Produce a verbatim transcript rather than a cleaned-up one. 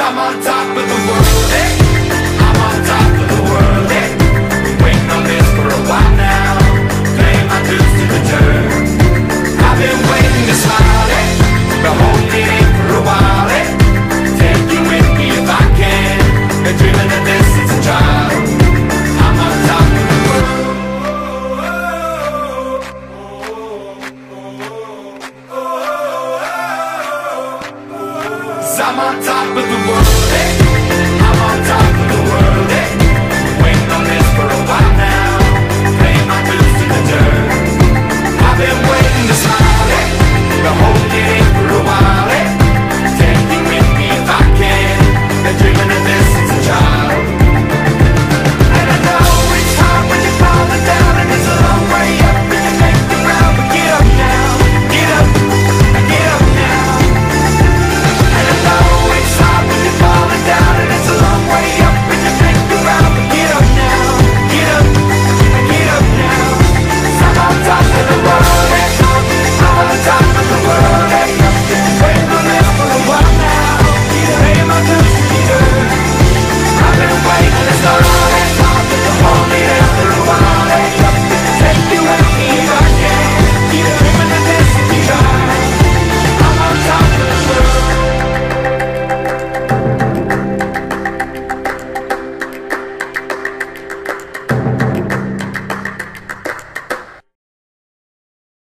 I'm on top of the world, eh? I'm on top of the world, eh? Been waiting on this for a while now, paying my dues to the dirt. I've been waiting to smile.